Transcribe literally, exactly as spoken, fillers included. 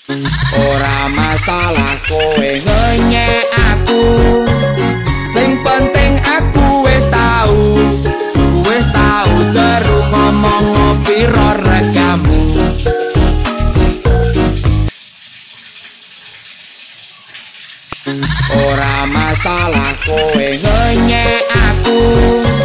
Ora masalah kowe ngenyek aku, sing penting aku wis tau, wis tau jeru ngomong piro regamu. Ora masalah kowe ngenyek aku,